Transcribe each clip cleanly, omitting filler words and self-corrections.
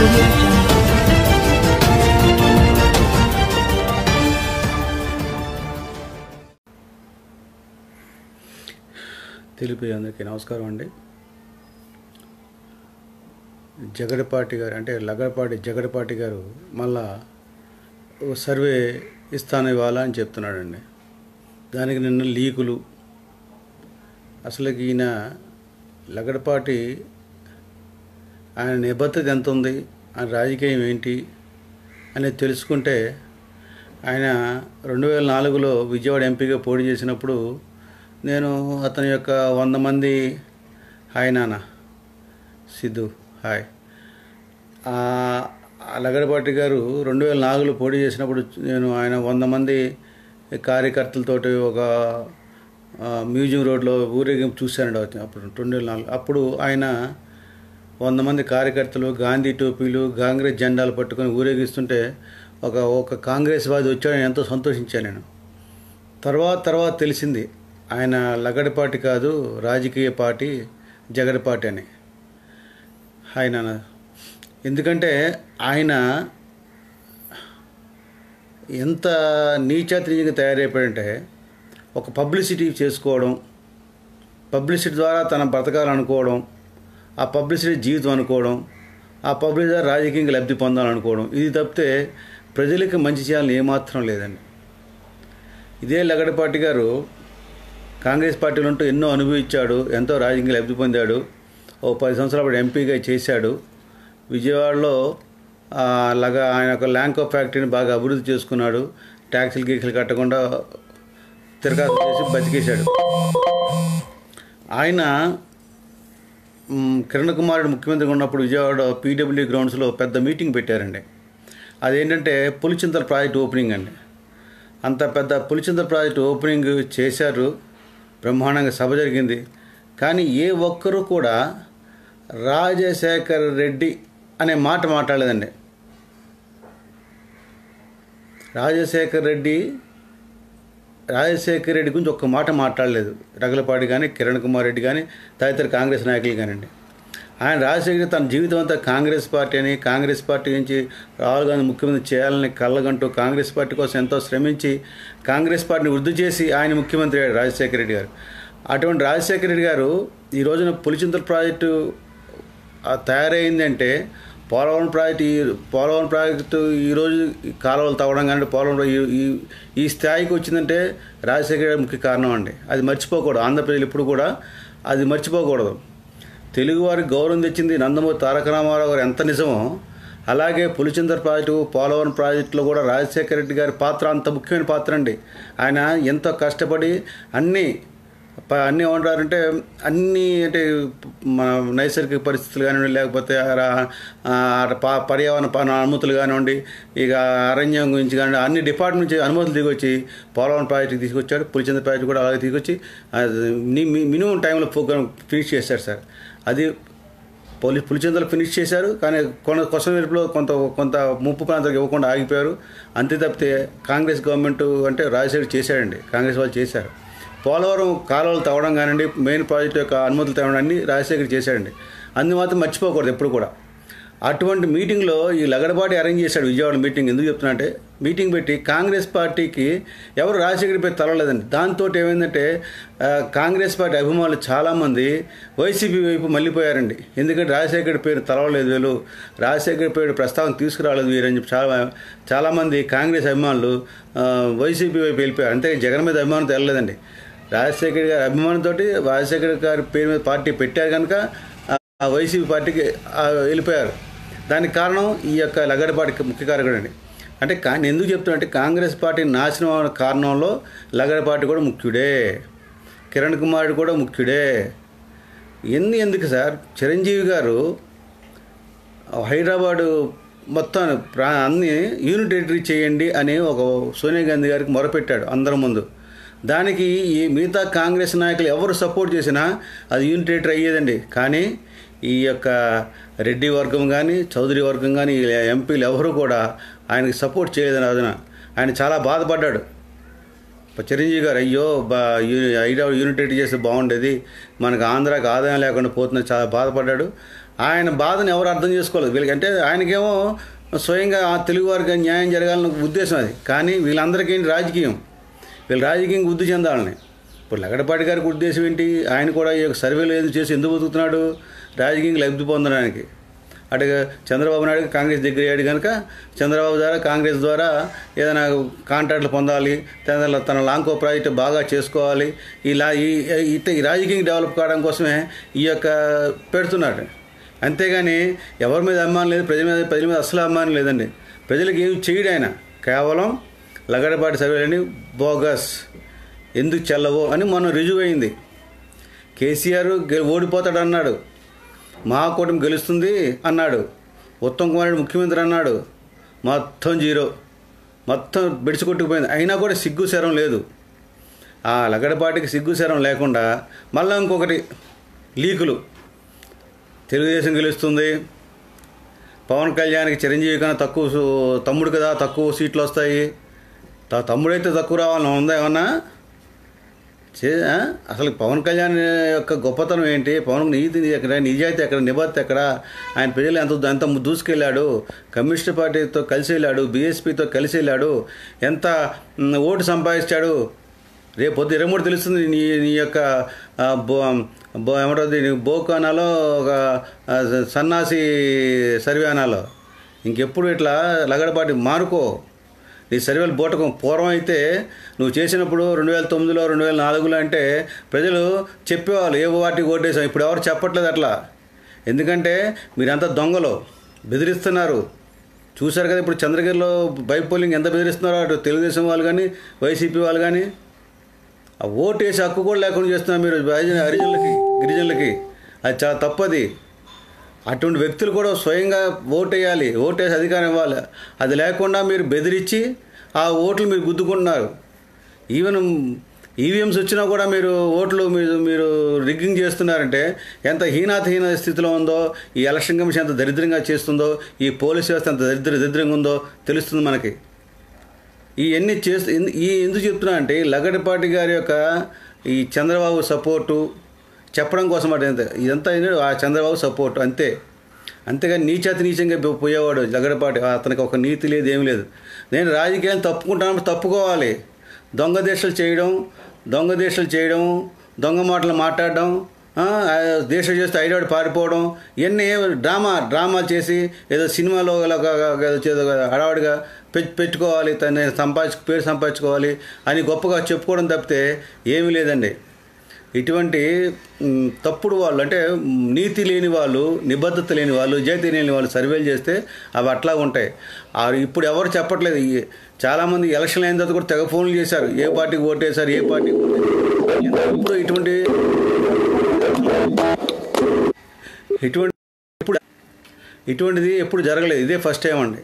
audio jungle. Telugu అందరికీ నమస్కారం అండి. జగడపాటి గారు అంటే లగడపాటి జగడపాటి గారు మళ్ళా సర్వే ఇస్తాను ఇవ్వాలా అని చెప్తున్నాడండి. దానికి నిన్న లీకులు అసలు ఈయన లగడపాటి ఆయన నిబద్ధత ఎంత ఉంది, ఆయన రాజకీయం ఏంటి అనేది తెలుసుకుంటే ఆయన 2004లో విజయవాడ ఎంపీగా పోటీ చేసినప్పుడు నేను అతని యొక్క 100 మంది హాయ్ నాన్న సిద్ధు హాయ్ లగడపాటి గారు 2004లో పోటీ చేసినప్పుడు నేను ఆయన 100 మంది కార్యకర్తలతోటి ఒక మ్యూజియం రోడ్లో ఊరేగింపు చూశానండి. అప్పుడు 2004 అప్పుడు ఆయన 100 మంది కార్యకర్తలు గాంధీ టోపీలు కాంగ్రెస్ జెండాలు పట్టుకొని ఊరేగిస్తుంటే ఒక కాంగ్రెస్ వాది వచ్చాడని ఎంతో సంతోషించాను నేను. తర్వాత తెలిసింది ఆయన లగడపాటి కాదు, రాజకీయ పార్టీ జగడపాటి అని. ఆయన ఎందుకంటే ఆయన ఎంత నీచాతిగా తయారైపోయాడంటే ఒక పబ్లిసిటీ చేసుకోవడం, పబ్లిసిటీ ద్వారా తన బ్రతకాలనుకోవడం, ఆ పబ్లిసిటీ జీవితం అనుకోవడం, ఆ పబ్లిసిటీ ద్వారా రాజకీయంగా లబ్ధి పొందాలనుకోవడం, ఇది తప్పితే ప్రజలకు మంచి చేయాలని ఏమాత్రం లేదండి. ఇదే లగడపాటి గారు కాంగ్రెస్ పార్టీలో ఉంటూ ఎన్నో అనుభవించాడు, ఎంతో రాజకీయంగా లబ్ధి పొందాడు. 10 సంవత్సరాలు అప్పుడు చేశాడు. విజయవాడలో ఆయన ఒక ల్యాంకో ఫ్యాక్టరీని బాగా అభివృద్ధి చేసుకున్నాడు. ట్యాక్సీలు గీక్సీలు కట్టకుండా తిరగాసు చేసి బతికేశాడు. ఆయన కిరణ్ కుమార్ రెడ్డి ముఖ్యమంత్రిగా ఉన్నప్పుడు విజయవాడ పీడబ్ల్యూ గ్రౌండ్స్లో పెద్ద మీటింగ్ పెట్టారండి. అదేంటంటే పులిచింతల ప్రాజెక్ట్ ఓపెనింగ్ అండి. అంత పెద్ద పులిచింతల ప్రాజెక్ట్ ఓపెనింగ్ చేశారు, బ్రహ్మాండంగా సభ జరిగింది. కానీ ఏ ఒక్కరూ కూడా రాజశేఖర్ రెడ్డి అనే మాట మాట్లాడలేదండి. రాజశేఖర్ రెడ్డి గురించి ఒక్క మాట మాట్లాడలేదు రగలపాటి కానీ, కిరణ్ కుమార్ రెడ్డి కానీ, తదితర కాంగ్రెస్ నాయకులు కానివ్వండి. ఆయన రాజశేఖర్ తన జీవితం అంతా కాంగ్రెస్ పార్టీ అని, కాంగ్రెస్ పార్టీ నుంచి రాహుల్ గాంధీ ముఖ్యమంత్రి చేయాలని కళ్ళగంటూ కాంగ్రెస్ పార్టీ కోసం ఎంతో శ్రమించి కాంగ్రెస్ పార్టీని వృద్ధి చేసి ఆయన ముఖ్యమంత్రి అయ్యాడు రాజశేఖర రెడ్డి గారు. అటువంటి రాజశేఖర రెడ్డి గారు ఈ రోజున పులిచింతల ప్రాజెక్టు తయారైందంటే పోలవరం ప్రాజెక్టు ఈరోజు కాలువలు తవ్వడం కానీ పోలవరం ఈ స్థాయికి వచ్చిందంటే రాజశేఖర రెడ్డి ముఖ్య కారణం అండి. అది మర్చిపోకూడదు. ఆంధ్రప్రదేశ్ ఇప్పుడు కూడా అది మర్చిపోకూడదు. తెలుగువారికి గౌరవం తెచ్చింది నందమూరి తారక రామారావు గారు ఎంత నిజమో, అలాగే పులిచింతల ప్రాజెక్టు పోలవరం ప్రాజెక్టులో కూడా రాజశేఖర రెడ్డి గారి పాత్ర అంత ముఖ్యమైన పాత్ర అండి. ఆయన ఎంతో కష్టపడి అన్నీ ఏమంటారంటే అంటే మన నైసర్గిక పరిస్థితులు కానివ్వండి, లేకపోతే పర్యావరణ అనుమతులు కానివ్వండి, ఇక అరణ్యం గురించి కానివ్వండి, అన్ని డిపార్ట్మెంట్ నుంచి అనుమతులు దిగొచ్చి పోలవరం ప్రాజెక్టుకి తీసుకొచ్చాడు. పులిచింతల ప్రాజెక్టు కూడా అలాగే తీసుకొచ్చి మినిమం టైంలో ప్రోగ్రామ్ ఫినిష్ చేశారు సార్. అది పులిచింతలు ఫినిష్ చేశారు. కానీ కొస మెరుపులో కొంత ముప్పు ప్రాంతాలకు ఇవ్వకుండా ఆగిపోయారు. అంతే తప్పితే కాంగ్రెస్ గవర్నమెంట్ అంటే రాజశేఖర్ చేశాడండి, కాంగ్రెస్ వాళ్ళు చేశారు. పోలవరం కాలువలు తవ్వడం కానివ్వండి, మెయిన్ ప్రాజెక్టు యొక్క అనుమతులు తవ్వడం అన్ని రాజశేఖర్ చేశాడండి. అందు మాత్రం మర్చిపోకూడదు ఎప్పుడు కూడా. అటువంటి మీటింగ్లో ఈ లగడపాటి అరేంజ్ చేశాడు విజయవాడ మీటింగ్. ఎందుకు చెప్తున్నా అంటే మీటింగ్ పెట్టి కాంగ్రెస్ పార్టీకి ఎవరు రాజశేఖర్ పేరు తలవలేదండి. దాంతో ఏమైందంటే కాంగ్రెస్ పార్టీ అభిమానులు చాలామంది వైసీపీ వైపు మళ్ళీపోయారండి. ఎందుకంటే రాజశేఖర్ పేరు తలవలేదు వీళ్ళు, రాజశేఖర్ పేరు ప్రస్తావన తీసుకురాలేదు వీరని చెప్పి చాలామంది కాంగ్రెస్ అభిమానులు వైసీపీ వైపు వెళ్ళిపోయారు. అంతే జగన్ మీద అభిమానంతో వెళ్ళలేదండి. రాజశేఖర్ గారి అభిమానంతో రాజశేఖర్ గారి పేరు మీద పార్టీ పెట్టారు కనుక వైసీపీ పార్టీకి వెళ్ళిపోయారు. దానికి కారణం ఈ యొక్క లగడపాటి ముఖ్య కారకుడు అండి. అంటే నేను ఎందుకు చెప్తున్నా కాంగ్రెస్ పార్టీ నాశనం కారణంలో లగడపాటి కూడా ముఖ్యుడే, కిరణ్ కుమార్ కూడా ముఖ్యుడే. ఎందుకు సార్ చిరంజీవి గారు హైదరాబాదు మొత్తం అన్ని యూనిటరీ చేయండి అని ఒక సోనియా గాంధీ గారికి మొరపెట్టాడు అందరి ముందు. దానికి ఈ మిగతా కాంగ్రెస్ నాయకులు ఎవరు సపోర్ట్ చేసినా అది యూనిటరీ అయ్యేదండి. కానీ ఈ యొక్క రెడ్డి వర్గం కానీ చౌదరి వర్గం కానీ ఎంపీలు ఎవరు కూడా ఆయనకి సపోర్ట్ చేయలేదని అదన ఆయన చాలా బాధపడ్డాడు. చిరంజీవి గారు అయ్యో హైదరాబాద్ యూనిటరీ చేస్తే బాగుండేది, మనకు ఆంధ్రాకి ఆదాయం లేకుండా పోతుందని చాలా బాధపడ్డాడు. ఆయన బాధను ఎవరు అర్థం చేసుకోలేదు వీళ్ళకి. అంటే ఆయనకేమో స్వయంగా ఆ తెలుగు వారికి న్యాయం జరగాలని ఉద్దేశం అది. కానీ వీళ్ళందరికీ రాజకీయం, వీళ్ళు రాజకీయంగా వృద్ధి చెందాలని. ఇప్పుడు లగడపాటి గారికి ఉద్దేశం ఏంటి? ఆయన కూడా ఈ సర్వేలు ఏది చేసి ఎందుకు బతుకుతున్నాడు? రాజకీయంగా లబ్ధి పొందడానికి. అటు చంద్రబాబు నాయుడు కాంగ్రెస్ దగ్గర అయ్యాడు కనుక చంద్రబాబు ద్వారా కాంగ్రెస్ ద్వారా ఏదైనా కాంట్రాక్ట్లు పొందాలి, తన లాంకో ప్రాజెక్టు బాగా చేసుకోవాలి, ఇలా ఈ రాజకీయంగా డెవలప్ కావడం కోసమే ఈ యొక్క పెడుతున్నాడు. అంతేగాని ఎవరి మీద అభిమానం లేదు, ప్రజల మీద అసలు అభిమానం లేదండి. ప్రజలకు ఏమి చేయడు ఆయన. కేవలం లగడపాటి సర్వేలని బోగస్, ఎందుకు చెల్లవో అని మొన్న రుజువు అయింది. కేసీఆర్ ఓడిపోతాడు అన్నాడు, మా కూటమి గెలుస్తుంది అన్నాడు. ఉత్తమ్ కుమార్ రెడ్డి ముఖ్యమంత్రి అన్నాడు, మొత్తం జీరో, మొత్తం బెడిసికొట్టుకుపోయింది. అయినా కూడా సిగ్గు శరం లేదు. ఆ లగడపాటికి సిగ్గు శరం లేకుండా మళ్ళీ ఇంకొకటి లీకులు. తెలుగుదేశం గెలుస్తుంది, పవన్ కళ్యాణ్కి చిరంజీవి కన్నా తక్కువ, తమ్ముడు కదా తక్కువ సీట్లు వస్తాయి, తమ్ముడైతే తక్కువ రావాలని ఉందా ఏమన్నా? అసలు పవన్ కళ్యాణ్ యొక్క గొప్పతనం ఏంటి? పవన్ నీతి ఎక్కడ, నిజాయితీ ఎక్కడ, నిబద్ధత ఎక్కడ? ఆయన ప్రజలు ఎంత దూసుకెళ్ళాడు, కమ్యూనిస్ట్ పార్టీతో కలిసి వెళ్ళాడు, బీఎస్పీతో కలిసి వెళ్ళాడు, ఎంత ఓటు సంపాదించాడు. రేపు పొద్దు 23 తెలుస్తుంది నీ యొక్క ఏమంటుంది బోకానాలో ఒక సన్నాసి సర్వే అనాలో. ఇంకెప్పుడు ఇట్లా లగడపాటి మారుకో, నీ సర్వేలు బోటకం. పూర్వం అయితే నువ్వు చేసినప్పుడు 2009లో 2004లో అంటే ప్రజలు చెప్పేవాళ్ళు ఏ వాటికి ఓటేసాం. ఇప్పుడు ఎవరు చెప్పట్లేదు అట్లా. ఎందుకంటే మీరంతా దొంగలు, బెదిరిస్తున్నారు. చూశారు కదా ఇప్పుడు చంద్రగిరిలో బైక్ పోలింగ్ ఎంత బెదిరిస్తున్నారో, అటు తెలుగుదేశం వాళ్ళు కానీ వైసీపీ వాళ్ళు కానీ. ఆ ఓటేసి హక్కు కూడా లేకుండా చేస్తున్నారు మీరు హరిజనులకి, గిరిజనులకి. అది చాలా తప్పది. అటువంటి వ్యక్తులు కూడా స్వయంగా ఓటేయాలి, ఓటేసి అధికారం ఇవ్వాలి. అది లేకుండా మీరు బెదిరించి ఆ ఓట్లు మీరు గుద్దుకుంటున్నారు. ఈవెన్ ఈవీఎంస్ వచ్చినా కూడా మీరు ఓట్లు మీరు రిగ్గింగ్ చేస్తున్నారంటే ఎంత హీన స్థితిలో ఉందో, ఈ ఎలక్షన్ కమిషన్ ఎంత దరిద్రంగా చేస్తుందో, ఈ పోలీస్ వ్యవస్థ ఎంత దరిద్రంగా ఉందో తెలుస్తుంది మనకి. ఇవన్నీ ఎందుకు చెప్తున్నా అంటే లగడపాటి గారి యొక్క ఈ చంద్రబాబు సపోర్టు చెప్పడం కోసం ఇదంతా ఆ చంద్రబాబు సపోర్ట్ అంతే. అంతేగాని నీచంగా పోయేవాడు లగడపాటి. అతనికి ఒక నీతి లేదు, ఏమి లేదు. నేను రాజకీయాన్ని తప్పుకుంటాను, తప్పుకోవాలి. దొంగ దేశాలు చేయడం, దొంగ మాటలు మాట్లాడడం, దేశం చేస్తే ఐడియాడు పారిపోవడం, ఇవన్నీ డ్రామాలు చేసి ఏదో సినిమాలో హడావుడిగా పెట్టుకోవాలి, తను పేరు సంపాదించుకోవాలి అని గొప్పగా చెప్పుకోవడం తప్పితే ఏమీ లేదండి. ఇటువంటి తప్పుడు వాళ్ళు, అంటే నీతి లేని వాళ్ళు, నిబద్ధత లేని వాళ్ళు, నిజాయితీ లేని వాళ్ళు సర్వేలు చేస్తే అవి అట్లా ఉంటాయి. ఇప్పుడు ఎవరు చెప్పట్లేదు. చాలామంది ఎలక్షన్ అయిన తర్వాత కూడా తెగ ఫోన్లు చేశారు, ఏ పార్టీకి ఓటేశారు, ఏ పార్టీకి ఇప్పుడు ఇటువంటిది ఎప్పుడు జరగలేదు. ఇదే ఫస్ట్ టైం అండి.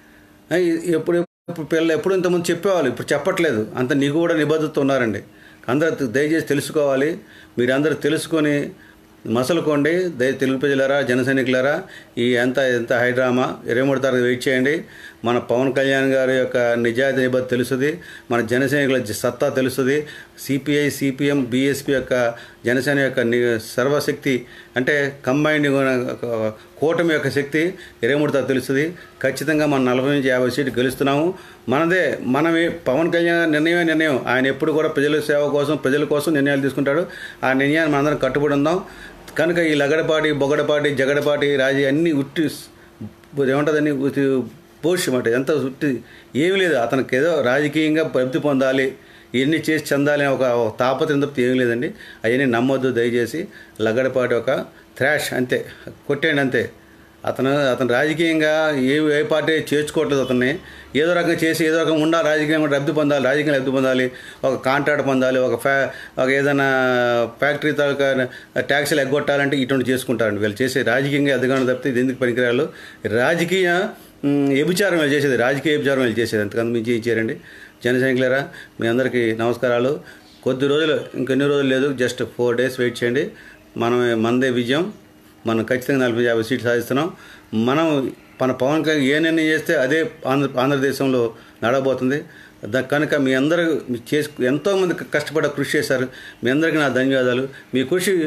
ఎప్పుడు ఇంతకుముందు చెప్పేవాళ్ళు, ఇప్పుడు చెప్పట్లేదు. అంత నిగూఢ నిబద్ధత ఉన్నారండి. అందరూ దయచేసి తెలుసుకోవాలి. మీరందరూ తెలుసుకొని మసలుకోండి. తెలుగు ప్రజలారా, జన సైనికులారా, ఈ ఎంత హైడ్రామా 23 తారీఖు వెయిట్ చేయండి. మన పవన్ కళ్యాణ్ గారి యొక్క నిజాయితీ నిబద్ధత తెలుస్తుంది, మన జన సైనికుల సత్తా తెలుస్తుంది. సిపిఐ, సిపిఎం, బీఎస్పీ యొక్క జనసేన యొక్క సర్వశక్తి, అంటే కంబైన్డ్ కూటమి యొక్క శక్తి 23 తారీఖు తెలుస్తుంది. ఖచ్చితంగా మనం 40 నుంచి 50 సీట్లు గెలుస్తున్నాము. మనమే పవన్ కళ్యాణ్ నిర్ణయం. ఆయన ఎప్పుడు కూడా ప్రజల సేవ కోసం, ప్రజల కోసం నిర్ణయాలు తీసుకుంటాడు. ఆ నిర్ణయాన్ని మనందరం కట్టుబడి ఉందాం. కనుక ఈ లగడపాటి, బొగడపాటి, జగడపాటి రాజీ అన్నీ ఉట్టి ఏమంటుందని పోషమాట ఎంత ఉట్టి ఏమీ లేదు. అతనికి ఏదో రాజకీయంగా లబ్ధి పొందాలి, ఇవన్నీ చేసి చెందాలి అని ఒక తాపత్రయం తప్పితే ఏమీ లేదండి. అవన్నీ నమ్మొద్దు దయచేసి. లగడపాటి ఒక థ్రాష్ అంతే, కొట్టేయండి అంతే. అతను రాజకీయంగా ఏ పార్టీ చేర్చుకోవట్లేదు. అతన్ని ఏదో రకంగా చేసి ఏదో రకంగా ఉండాలి, రాజకీయంగా లబ్ధి పొందాలి, ఒక కాంట్రాక్ట్ పొందాలి, ఒక ఏదైనా ఫ్యాక్టరీ తాలూకా ట్యాక్సీలు ఎగ్గొట్టాలంటే ఇటువంటి చేసుకుంటారండి వీళ్ళు. చేసే రాజకీయంగా ఎదగడం తప్పితే ఇది ఎందుకు పనికిరాలు? రాజకీయ వ్యభిచారం వీళ్ళు చేసేది, రాజకీయ వ్యభిచారం వీళ్ళు చేసేది. అంతకన్నా మించి ఇచ్చారండి. జన సైనికులారా, మీ అందరికీ నమస్కారాలు. కొద్ది రోజులు, ఇంకెన్ని రోజులు లేదు, జస్ట్ 4 days వెయిట్ చేయండి. మనదే విజయం. మనం ఖచ్చితంగా 40-50 సీట్లు సాధిస్తున్నాం. మన పవన్ కళ్యాణ్ ఏ నిర్ణయం చేస్తే అదే ఆంధ్రదేశంలో నడవబోతుంది. కనుక మీ అందరూ ఎంతోమంది కృషి చేశారు. మీ అందరికీ నా ధన్యవాదాలు. మీ కృషి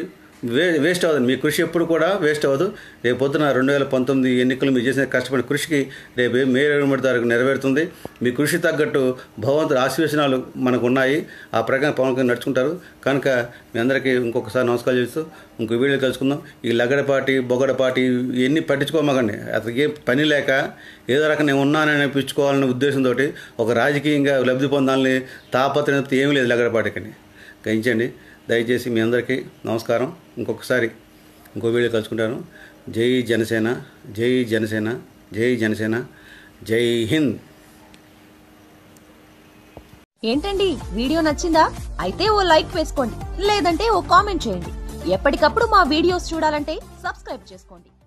వేస్ట్ అవ్వదు. మీ కృషి ఎప్పుడు కూడా వేస్ట్ అవ్వదు. రేపు పొద్దున 2019 ఎన్నికలు మీరు చేసిన కష్టపడిన కృషికి రేపు మే 23 తారీఖు నెరవేరుతుంది. మీ కృషి తగ్గట్టు భగవంతుడి ఆశీర్వచనాలు మనకు ఉన్నాయి. ఆ ప్రకారం పవన్ కళ్యాణ్ నడుచుకుంటారు. కనుక మీ అందరికీ ఇంకొకసారి నమస్కారం చేస్తూ ఇంకో వీడియో కలుసుకుందాం. ఈ లగడపాటి బొగడపాటి ఇవన్నీ పట్టించుకోమాకండి. అతనికి ఏం పని లేక ఏదో రకంగా నేను ఉన్నానని అనిపించుకోవాలనే ఉద్దేశంతో ఒక రాజకీయంగా లబ్ధి పొందాలని తాపత్రయం ఏమీ లేదు లగడపాటికని. గ్రహించండి. దయచేసి మీ అందరికీ నమస్కారం. ఇంకొకసారి ఇంకో వీడియో కలుసుకుంటాను. జై జనసేన, జై జనసేన, జై జనసేన, జై హింద్. ఏంటండి వీడియో నచ్చిందా? అయితే ఓ లైక్ వేసుకోండి, లేదంటే ఓ కామెంట్ చేయండి. ఎప్పటికప్పుడు మా వీడియోస్ చూడాలంటే సబ్స్క్రైబ్ చేసుకోండి.